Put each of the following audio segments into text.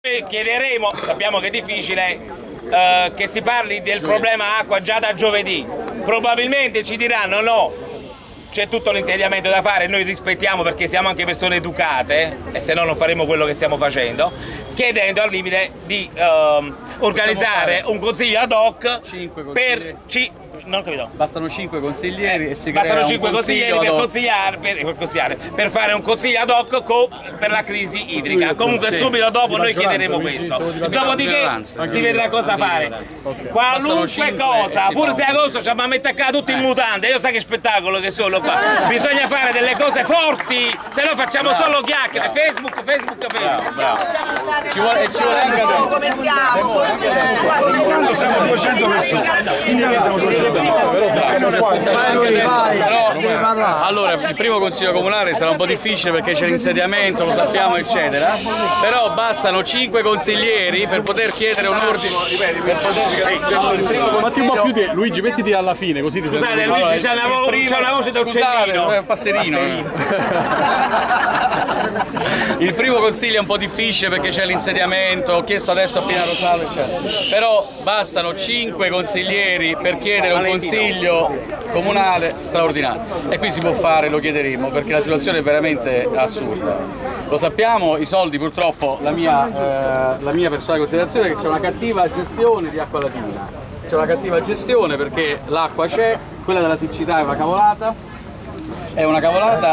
Chiederemo, sappiamo che è difficile, che si parli del problema acqua già da giovedì. Probabilmente ci diranno no, c'è tutto l'insediamento da fare, noi rispettiamo perché siamo anche persone educate e se no non faremo quello che stiamo facendo, chiedendo al limite di organizzare un consiglio ad hoc per... Non ho capito. Bastano 5 consiglieri e si bastano crea 5 un consiglieri per fare un consiglio ad hoc per la crisi idrica. Comunque subito dopo noi chiederemo questo. Dopodiché si vedrà cosa fare. Qualunque cosa, pure se agosto ci abbiamo messo qua tutti in mutande, io so che spettacolo che sono qua. Bisogna fare delle cose forti, se no facciamo solo chiacchiere. Facebook. Ci vuole come siamo? Intanto siamo 200 persone. Allora, il primo consiglio comunale sarà un po' difficile perché c'è l'insediamento, lo sappiamo, eccetera. Però bastano 5 consiglieri per poter chiedere un ordine. Fatti un po' più di Luigi, mettiti alla fine così ti senti. Scusate, Luigi c'ha una voce da uccellino. Passerino. Il primo consiglio è un po' difficile perché c'è l'insediamento, ho chiesto adesso a Pina Rosale, eccetera. Però bastano 5 consiglieri per chiedere un consiglio comunale straordinario. E qui si può fare, lo chiederemo, perché la situazione è veramente assurda. Lo sappiamo, i soldi purtroppo, la mia personale considerazione è che c'è una cattiva gestione di Acqua Latina. C'è una cattiva gestione perché l'acqua c'è, quella della siccità è una cavolata, è una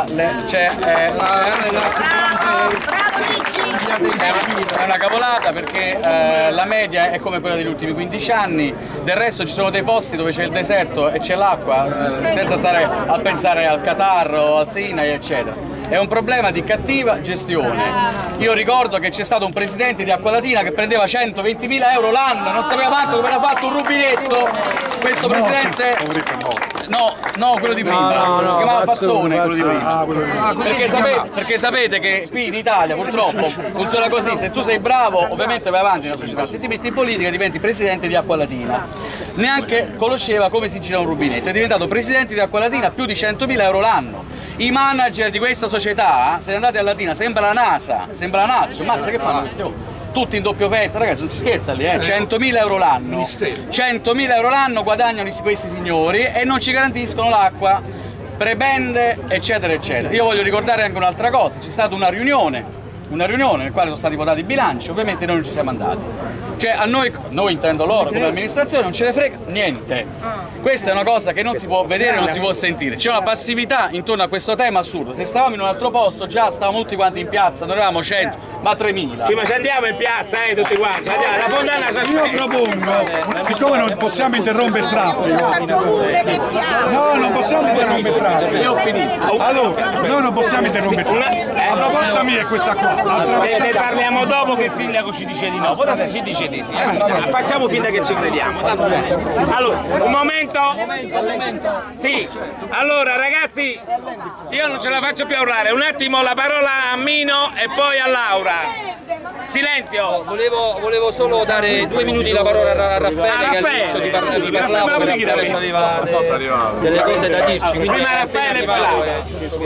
cavolata perché la media è come quella degli ultimi 15 anni, del resto ci sono dei posti dove c'è il deserto e c'è l'acqua, senza stare a pensare al Qatar o al Sinai, eccetera. È un problema di cattiva gestione. Io ricordo che c'è stato un presidente di Acqua Latina che prendeva 120.000 euro l'anno, non sapeva manco come era fatto un rubinetto. Questo presidente... No, quello di prima, si chiamava Fazzone, quello di prima. Perché sapete che qui in Italia purtroppo funziona così, se tu sei bravo ovviamente vai avanti nella società, se ti metti in politica diventi presidente di Acqua Latina. Neanche conosceva come si gira un rubinetto, è diventato presidente di Acqua Latina, più di 100.000 euro l'anno. I manager di questa società, se andate a Latina, sembra la NASA, cioè, mazza che fanno questi? Tutti in doppio petto, ragazzi, non si scherza lì, 100.000 euro l'anno. 100.000 euro l'anno guadagnano questi signori e non ci garantiscono l'acqua, prebende, eccetera, eccetera. Io voglio ricordare anche un'altra cosa, c'è stata una riunione nel quale sono stati votati i bilanci, ovviamente noi non ci siamo andati. Cioè a noi intendo loro come amministrazione, non ce ne frega niente. Questa è una cosa che non si può vedere, non si può sentire. C'è una passività intorno a questo tema assurdo. Se stavamo in un altro posto già stavamo tutti quanti in piazza, noi eravamo 100, ma 3.000. Sì, ma se andiamo in piazza, tutti quanti, andiamo, la fontana Io propongo, siccome non possiamo interrompere il traffico, no, non possiamo interrompere il traffico. Io ho finito. Allora, noi non possiamo interrompere il traffico. La proposta mia è questa qua. Ne parliamo dopo che il sindaco ci dice di no, poi se ci dice di sì. Facciamo finta che ci crediamo. Allora, un momento. Sì, allora ragazzi, io non ce la faccio più a urlare. Un attimo la parola a Mino e poi a Laura. Silenzio! Volevo solo dare 2 minuti la parola a Raffaele, che all'inizio vi parlavo, perché Raffaele aveva delle cose da dirci. Prima Raffaele e poi Laura.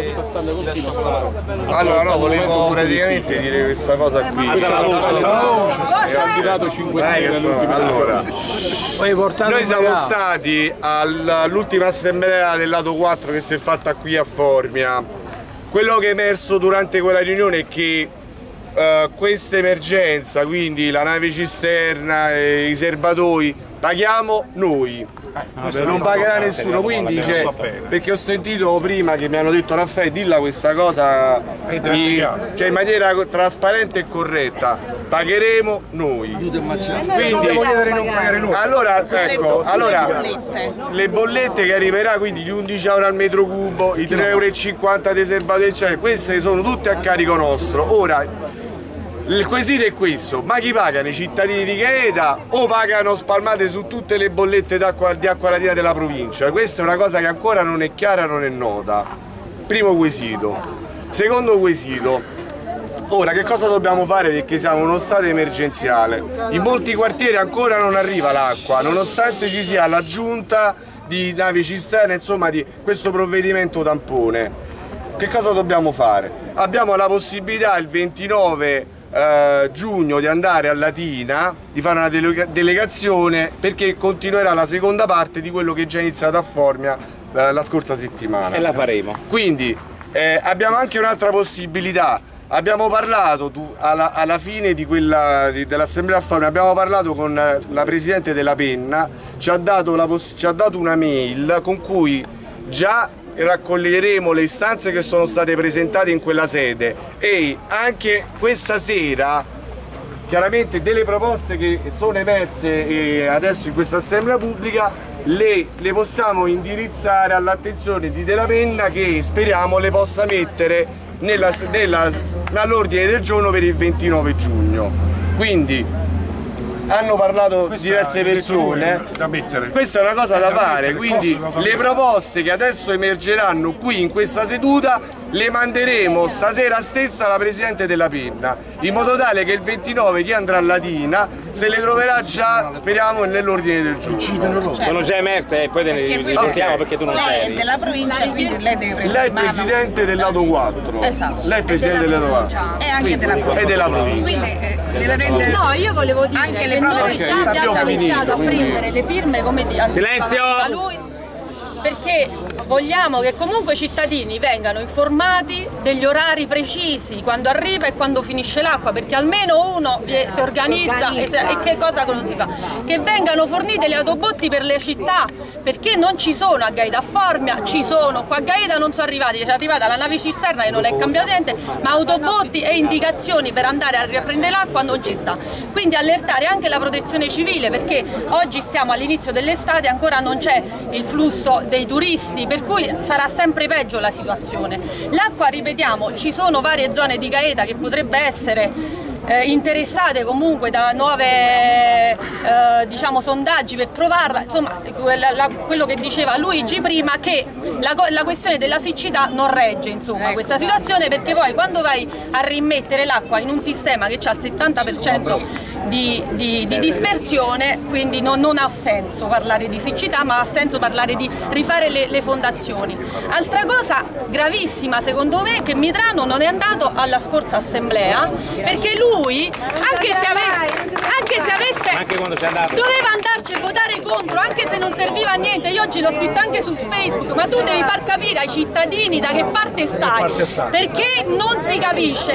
Allora no, volevo praticamente dire questa cosa qui. Ho tirato 5 stelle. Allora, noi siamo stati all'ultima assemblea del lato 4 che si è fatta qui a Formia. Quello che è emerso durante quella riunione è che questa emergenza, quindi la nave cisterna e i serbatoi, paghiamo noi, non pagherà nessuno, quindi perché ho sentito prima che mi hanno detto Raffaele, dilla questa cosa in maniera trasparente e corretta, pagheremo noi. Quindi allora ecco, le bollette che arriverà, quindi gli 11 euro al metro cubo, i 3,50 euro dei serbatoi, eccetera, queste sono tutte a carico nostro. Ora il quesito è questo: ma chi pagano? I cittadini di Gaeta o pagano spalmate su tutte le bollette di Acqua Latina della provincia? Questa è una cosa che ancora non è chiara, non è nota. Primo quesito. Secondo quesito: ora che cosa dobbiamo fare, perché siamo in uno stato emergenziale? In molti quartieri ancora non arriva l'acqua, nonostante ci sia l'aggiunta di navi cisterne, insomma di questo provvedimento tampone. Che cosa dobbiamo fare? Abbiamo la possibilità il 29 giugno di andare a Latina, di fare una delegazione, perché continuerà la seconda parte di quello che è già iniziato a Formia la scorsa settimana. E la faremo. Quindi abbiamo anche un'altra possibilità. Abbiamo parlato alla fine dell'assemblea a Formia, abbiamo parlato con la presidente della Penna, ci ha dato una mail con cui già raccoglieremo le istanze che sono state presentate in quella sede, e anche questa sera chiaramente delle proposte che sono emerse adesso in questa assemblea pubblica le possiamo indirizzare all'attenzione di Della Penna, che speriamo le possa mettere all'ordine del giorno per il 29 giugno. Quindi hanno parlato diverse persone, questa è una cosa da fare, quindi le proposte che adesso emergeranno qui in questa seduta le manderemo stasera stessa alla Presidente della Penna, in modo tale che il 29 chi andrà a Latina se le troverà già, speriamo, nell'ordine del giorno. Sono già emerse e poi te ne riportiamo perché tu non sei. Lei è della provincia, quindi lei deve prendere. Lei è Presidente del lato 4. Esatto. Lei è Presidente del lato 4. E anche della provincia. E della provincia. Quindi deve prendere. No, io volevo dire anche le che noi prove. già abbiamo iniziato a prendere le firme come Silenzio! da lui, perché vogliamo che comunque i cittadini vengano informati degli orari precisi, quando arriva e quando finisce l'acqua, perché almeno uno si organizza e che cosa non si fa? Che vengano fornite le autobotti per le città, perché non ci sono a Gaeta. A Formia ci sono, qua a Gaeta non sono arrivati, c'è arrivata la nave cisterna che non è cambiato niente, ma autobotti e indicazioni per andare a riprendere l'acqua non ci sta. Quindi allertare anche la protezione civile, perché oggi siamo all'inizio dell'estate, ancora non c'è il flusso dei turisti, per cui sarà sempre peggio la situazione. L'acqua, ripetiamo, ci sono varie zone di Gaeta che potrebbe essere interessate comunque da nuove diciamo sondaggi per trovarla, insomma quello che diceva Luigi prima, che la questione della siccità non regge, insomma, questa situazione, perché poi quando vai a rimettere l'acqua in un sistema che ha il 70% di dispersione, quindi non ha senso parlare di siccità, ma ha senso parlare di rifare le fondazioni. Altra cosa gravissima secondo me, che Mitrano non è andato alla scorsa assemblea, perché lui, anche se avesse doveva andarci a votare contro, anche se non serviva a niente. Io oggi l'ho scritto anche su Facebook, ma tu devi far capire ai cittadini da che parte stai, perché non si capisce.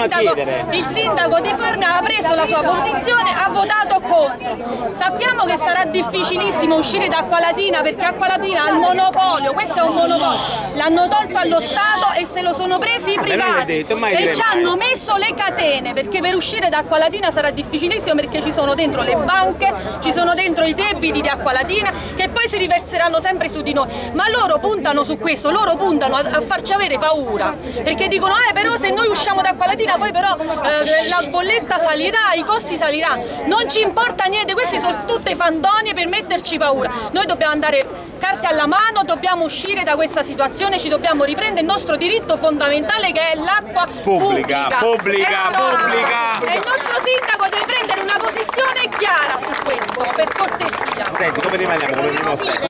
Il sindaco di Formia ha preso la sua posizione, ha votato contro. Sappiamo che sarà difficilissimo uscire da Acqualatina, perché Acqualatina ha il monopolio, questo è un monopolio, l'hanno tolto allo Stato e se lo sono presi i privati e ci hanno messo le catene, perché per uscire da Acqualatina sarà difficilissimo, perché ci sono dentro le banche, ci sono dentro i debiti di Acqualatina che poi si riverseranno sempre su di noi. Ma loro puntano su questo, loro puntano a farci avere paura, perché dicono però se noi usciamo da Acqualatina poi però la bolletta salirà, i costi saliranno. Non ci importa niente, queste sono tutte fandonie per metterci paura. Noi dobbiamo andare carte alla mano, dobbiamo uscire da questa situazione, ci dobbiamo riprendere il nostro diritto fondamentale, che è l'acqua pubblica. E il nostro sindaco deve prendere una posizione chiara su questo, per cortesia. Senti, come rimaniamo?